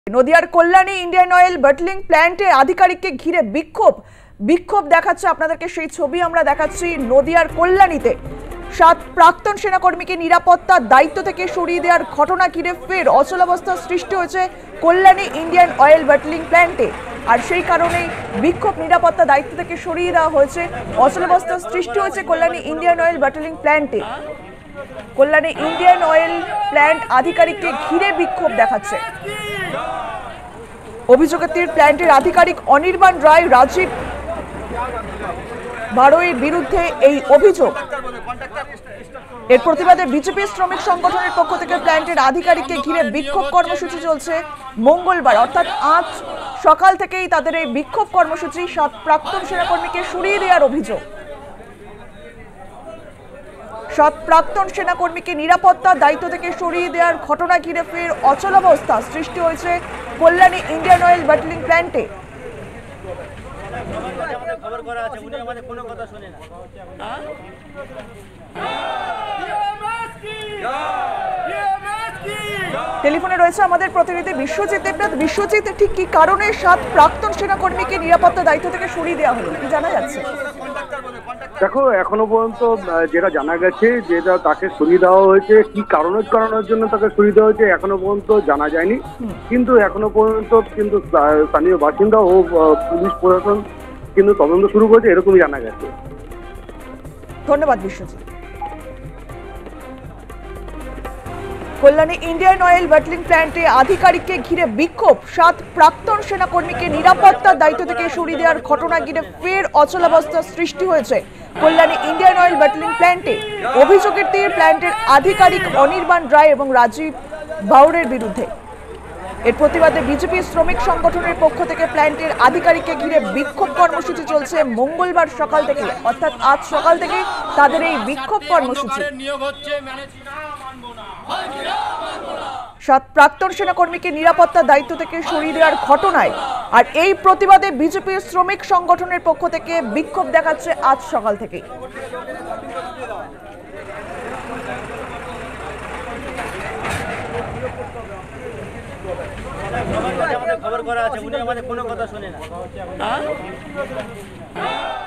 নদিয়ার Kalyani Indian Oil bottling প্ল্যান্টে আধিকারিককে ঘিরে বিক্ষোভ দেখাচ্ছে। আপনাদেরকে সেই ছবি আমরা দেখাচ্ছি। নদিয়ার কল্যাণীতে 7 প্রাক্তন সেনাকর্মীকে নিরাপত্তার দায়িত্ব থেকে সরিয়ে দেওয়ার ঘটনা ঘিরে ফের অচলাবস্থার সৃষ্টি হয়েছে কল্যাণী ইন্ডিয়ান অয়েল বটলিং প্ল্যান্টে। আর সেই কারণেই বিক্ষোভ, নিরাপত্তা দায়িত্ব থেকে সরিয়ে দেওয়া হয়েছে, অচলাবস্থার সৃষ্টি হয়েছে কল্যাণী ইন্ডিয়ান অয়েল বটলিং প্ল্যান্টে। কল্যাণী ইন্ডিয়ান অয়েল প্ল্যান্ট আধিকারিককে ঘিরে বিক্ষোভ দেখাচ্ছে। অভিযোগের তীর প্ল্যান্টের আধিকারিক অনির্বাণ রায় রাজীব বারোয়ের বিরুদ্ধে এই অভিযোগ। এর প্রতিবাদে বিজেপি শ্রমিক সংগঠনের পক্ষ থেকে প্ল্যান্টের আধিকারিককে ঘিরে বিক্ষোভ কর্মসূচি চলছে মঙ্গলবার, অর্থাৎ আজ সকাল থেকেই তাদের এই বিক্ষোভ কর্মসূচি। 7 প্রাক্তন সেনাকর্মীকে সরিয়ে দেওয়ার অভিযোগ। 7 প্রাক্তন সেনাকর্মীকে নিরাপত্তার দায়িত্ব থেকে সরিয়ে দেওয়ার ঘটনা ঘিরে ফের অচলাবস্থা সৃষ্টি হয়েছে কল্যাণী ইন্ডিয়ান অয়েল বটলিং প্ল্যান্টে। টেলিফোনে রয়েছে আমাদের প্রতিনিধি বিশ্বজিৎ দেবনাথ। বিশ্বজিৎ, ঠিক কি কারণে 7 প্রাক্তন সেনাকর্মীকে নিরাপত্তা দায়িত্ব থেকে সরিয়ে দেওয়া হলো, কি জানা যাচ্ছে? দেখো, এখনো পর্যন্ত যেটা জানা গেছে, যেটা তাকে সরিয়ে দেওয়া হয়েছে, কি কারণের জন্য তাকে সরিয়ে দেওয়া হয়েছে এখনো পর্যন্ত জানা যায়নি। কিন্তু এখনো পর্যন্ত স্থানীয় বাসিন্দা ও পুলিশ প্রশাসন কিন্তু তদন্ত শুরু করেছে, এরকমই জানা গেছে। ধন্যবাদ Biswajit. Kalyani Indian Oil bottling প্ল্যান্টে আধিকারিককে ঘিরে বিক্ষোভ। 7 প্রাক্তন সেনাকর্মীকে নিরাপত্তার দায়িত্ব থেকে সরিয়ে দেওয়ার ঘটনা ঘিরে ফের অচলাবস্থার সৃষ্টি হয়েছে কল্যাণী ইন্ডিয়ান অয়েল বটলিং প্ল্যান্টে। অভিযোগের তীর প্ল্যান্টের আধিকারিক অনির্বাণ রায় এবং রাজীব বাউরের বিরুদ্ধে। এর প্রতিবাদে বিজেপি শ্রমিক সংগঠনের পক্ষ থেকে প্ল্যান্টের আধিকারিককে ঘিরে বিক্ষোভ কর্মসূচি চলছে মঙ্গলবার সকাল থেকে, অর্থাৎ আজ সকাল থেকে তাদের এই বিক্ষোভ কর্মসূচি। 7 প্রাক্তন সেনাকর্মীকে নিরাপত্তার দায়িত্ব থেকে সরিয়ে দেওয়ার ঘটনায় আর এই প্রতিবাদে বিজেপির শ্রমিক সংগঠনের পক্ষ থেকে বিক্ষোভ দেখাচ্ছে আজ সকাল থেকে। খবর করা আছে, উনি আমাদের কোনো কথা শোনে না।